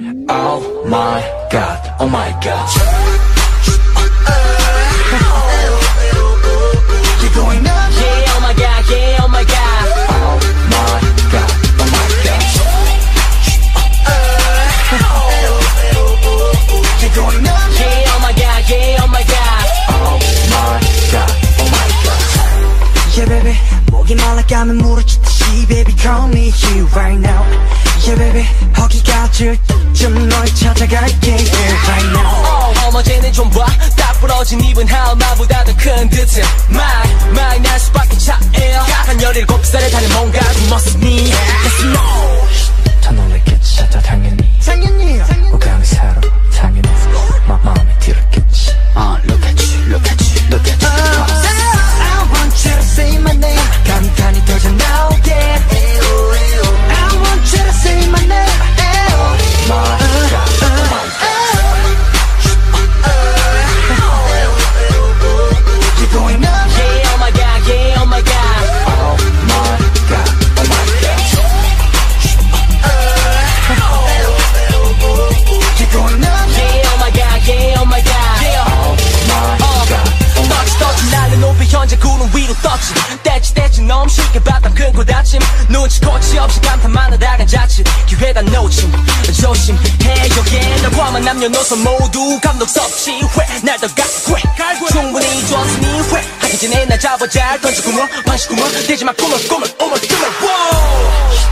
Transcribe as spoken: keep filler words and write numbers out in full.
Oh my god, oh my god. You're going up, yeah, oh my god, yeah, oh my god. Oh my god, oh my god. You're going up, yeah, oh my god, yeah, oh my god. Oh my god, oh my god. Yeah baby, 목이 말라가면 물어주듯이 baby call me you right now. Yeah baby, 허기가 질 때쯤 널 찾아갈게 yeah, right now. 어, 어머제는 좀 봐, 딱 부러진 입은 하마보다 더 큰 듯해. My, my 날 수밖에 차이야. 한 열일곱 살에 다른 뭔가 숨었으니 Let's know. 더 놀랬겠지, 더 당연히 당연히 우감이 새로 당연히 마, 마음에 들었겠지. uh, Look at you, look at you, look at you. uh, I want you to say my name. 간단히 터져 나오게. I want you to say my name. My God, oh my God. You're going up, yeah, oh my god, yeah, oh my god. Oh my God, oh my God. You're going up, yeah, oh my god, yeah, oh my god. Oh my God, oh my God. 떠지 날은 높이 현재 구름 위로 떴지. 떼지 떼지 너무 쉽게 바닥 끊고 다짐. 눈치코치 없이 감탄만 하다간 자칫 기회다 놓침. 조심해 여기에 널 포함한 남녀노소 모두 감독 섭취 회 날 더 갈고 충분히 줬으니 회 하기 전에 날 잡아 잘 던지고 뭐 방식 구멍 되지마 꿈을 꿈을 오물 꿈을 wow.